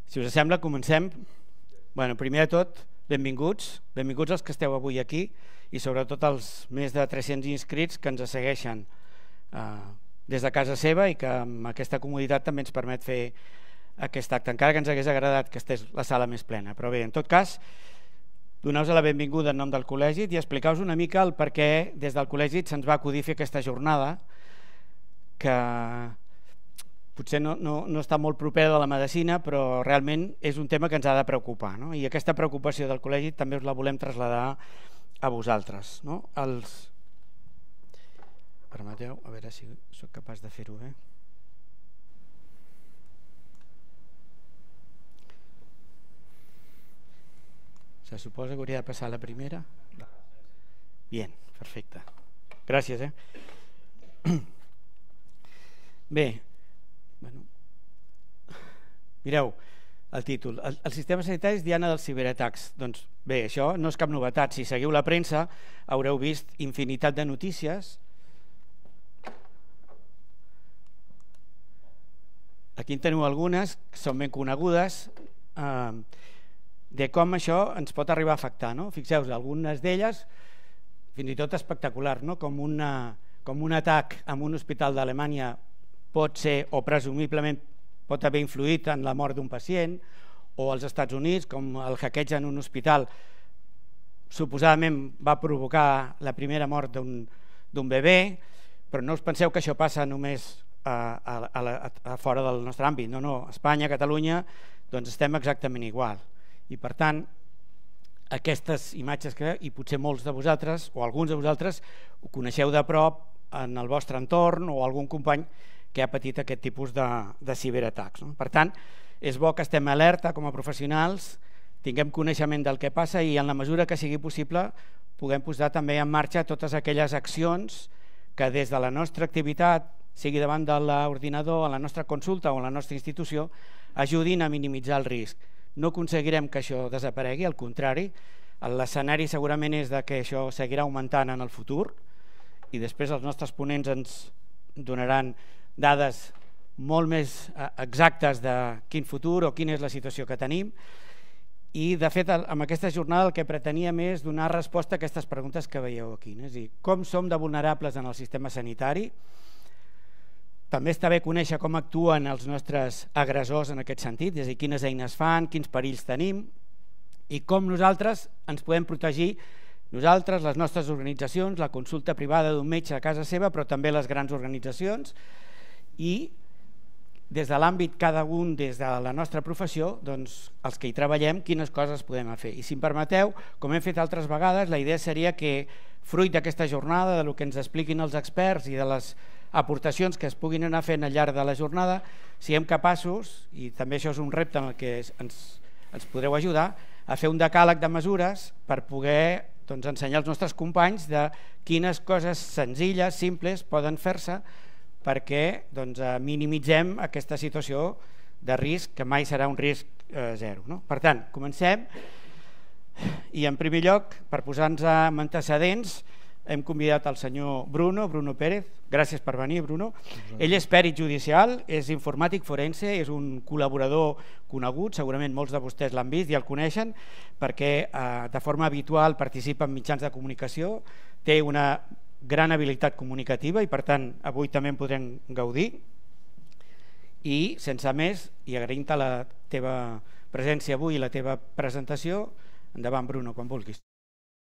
Si us sembla, comencem. Primer de tot, benvinguts els que esteu avui aquí i sobretot els més de 300 inscrits que ens segueixen des de casa seva i que amb aquesta comoditat també ens permet fer aquest acte, encara que ens hagués agradat que estigués la sala més plena. Però bé, en tot cas, donar-vos la benvinguda en nom del col·legi i explicar-vos una mica el per què des del col·legi se'ns va acudir fer aquesta jornada, que potser no està molt propera de la medicina, però realment és un tema que ens ha de preocupar, no? I aquesta preocupació del col·legi també us la volem traslladar a vosaltres, no? Permeteu, a veure si soc capaç de fer-ho bé. Se suposa que hauria de passar la primera? Bien, perfecte. Gràcies. Bé, mireu el títol, el sistema sanitari és diana dels ciberatacs. Doncs bé, això no és cap novetat. Si seguiu la premsa haureu vist infinitat de notícies. Aquí en teniu algunes que són ben conegudes de com això ens pot arribar a afectar, no? Fixeu-vos, algunes d'elles fins i tot espectacular, no? Com un atac en un hospital d'Alemanya pot ser, o presumiblement pot haver influït en la mort d'un pacient, o als Estats Units, com el hackeig en un hospital suposadament va provocar la primera mort d'un bebè, però no us penseu que això passa només a fora del nostre àmbit. No, a Espanya, a Catalunya, doncs estem exactament igual. I per tant, aquestes imatges que, i potser molts de vosaltres, o alguns de vosaltres, ho coneixeu de prop en el vostre entorn, o algun company que ha patit aquest tipus de ciberatacs. Per tant, és bo que estem alerta com a professionals, tinguem coneixement del que passa i en la mesura que sigui possible puguem posar també en marxa totes aquelles accions que des de la nostra activitat, sigui davant de l'ordinador, a la nostra consulta o a la nostra institució, ajudin a minimitzar el risc. No aconseguirem que això desaparegui, al contrari, l'escenari segurament és que això seguirà augmentant en el futur i després els nostres ponents ens donaran dades molt més exactes de quin futur o quina és la situació que tenim. I de fet amb aquesta jornada el que preteníem és donar resposta a aquestes preguntes que veieu aquí, és a dir, com som de vulnerables en el sistema sanitari. També està bé conèixer com actuen els nostres agressors en aquest sentit, és a dir, quines eines fan, quins perills tenim i com nosaltres ens podem protegir, nosaltres, les nostres organitzacions, la consulta privada d'un metge a casa seva, però també les grans organitzacions, i des de l'àmbit cada un, des de la nostra professió, doncs els que hi treballem, quines coses podem fer. I si em permeteu, com hem fet altres vegades, la idea seria que fruit d'aquesta jornada, del que ens expliquin els experts i de les aportacions que es puguin anar fent al llarg de la jornada, siguem capaços, i també això és un repte en el que ens podreu ajudar, a fer un decàleg de mesures per poder ensenyar als nostres companys de quines coses senzilles, simples, poden fer-se perquè minimitzem aquesta situació de risc, que mai serà un risc zero. Per tant, comencem. I en primer lloc, per posar-nos en antecedents, hem convidat el senyor Bruno Pérez. Gràcies per venir, Bruno. Ell és pèrit judicial, és informàtic forense, és un col·laborador conegut, segurament molts de vostès l'han vist i el coneixen, perquè de forma habitual participa en mitjans de comunicació, té una gran habilitat comunicativa i per tant avui també en podrem gaudir. I sense més, i agraint-te la teva presència avui i la teva presentació, endavant, Bruno, quan vulguis.